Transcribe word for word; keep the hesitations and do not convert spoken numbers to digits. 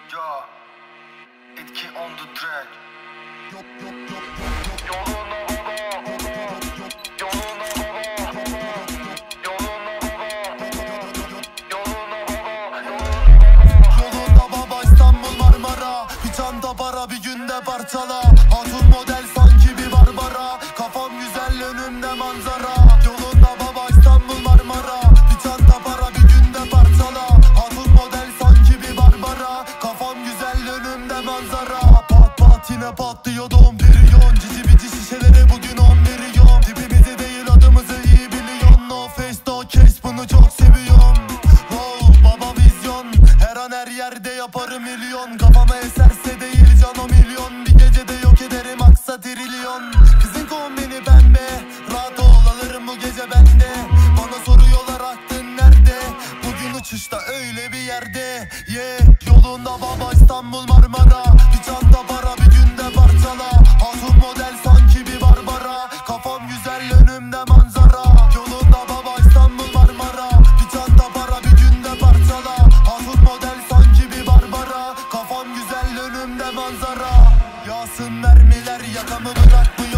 Ya etki on the track. Yoluna baba, yoluna baba, yoluna baba, yoluna baba. Yolunda baba İstanbul Marmara, bir çanta para bir günde parçala. Hatun model sanki bir Barbara, kafam güzel önümde manzara. Yolunda baba İstanbul Marmara, bir çanta para bir günde parçala. Hatun model sanki bir Barbara, kafam güzel önümde manzara. Pat pat yine patlıyordu on milyon. Cici bici şişelere bugün on milyon. Tipimizi değil adımızı iyi biliyorsun. No face no case, bunu çok seviyorum. Wow baba vizyon, her an her yerde yaparım milyon. Kafama eserse değil can o milyon. Bir gecede yok ederim aksa trilyon. Kızın kombini pembe, rahat ol alırım bu gece bende. Bana soruyorlar aklın nerede? Bugün uçuşta öyle bir yerde. Yeah yolunda baba İstanbul Marmara, bir çanta para bir günde parçala. Hatun model sanki bir Barbara, kafam güzel önümde manzara. Yolunda baba İstanbul Marmara, bir çanta para bir günde parçala. Hatun model sanki bir Barbara, kafam güzel önümde manzara. Yağsın mermiler yakamı bırakmıyor.